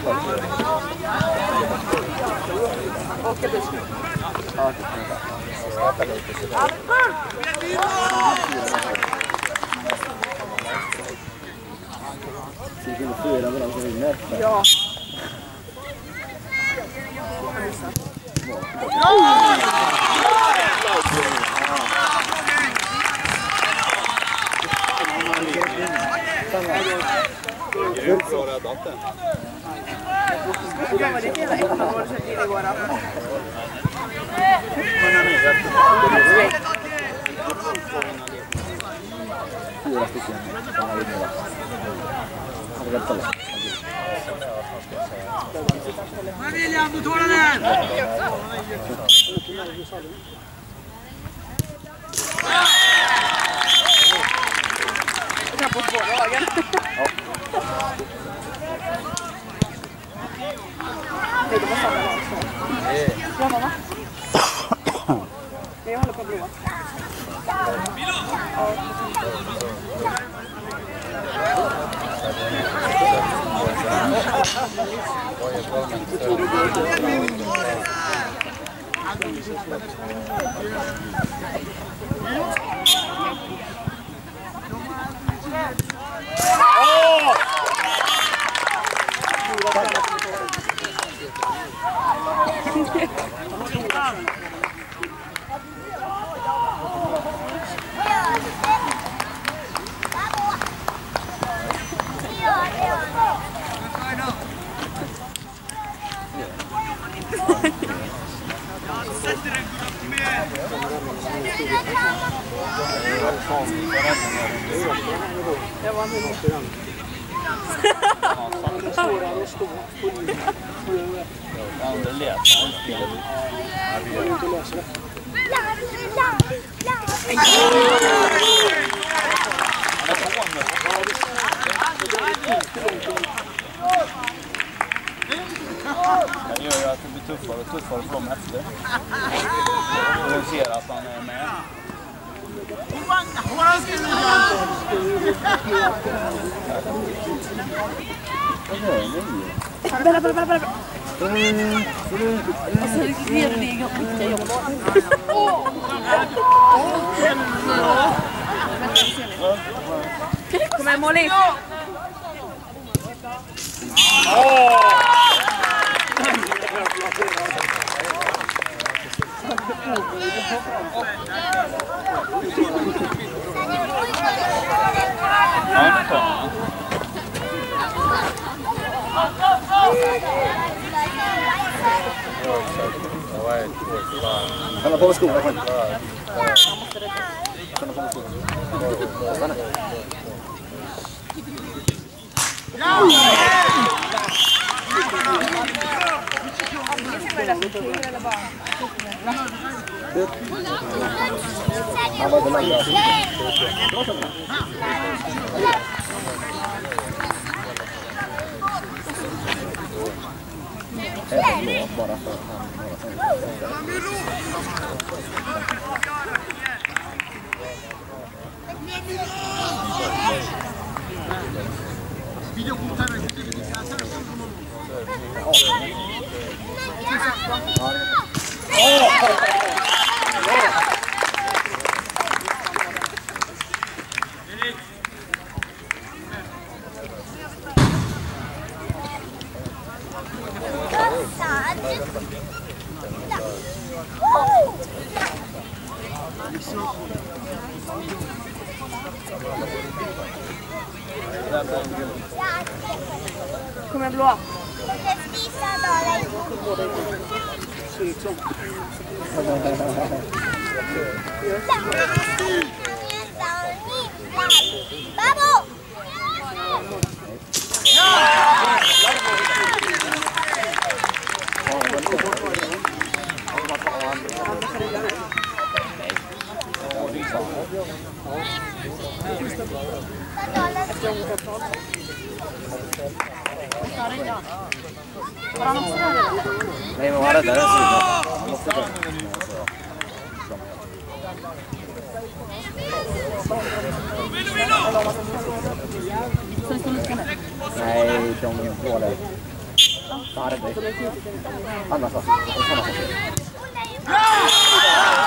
Ja. William, du tar den! Jag kan på båda lagen. Nej, det var samma lag. Bra, mamma. Jag håller på blåa. Jag var med. Det lät det gör ju att det blir tuffare och tuffare för dem efter. Och de ser att han är med. Bella. Alltså, det är det skicka jobb. Kom här, Molly. Han har på skolan. Bara för Kom igen, blå. Nej, men vad är det där? Nej, de går där. Han räddade dig. Annars alltså. Det är samma sak.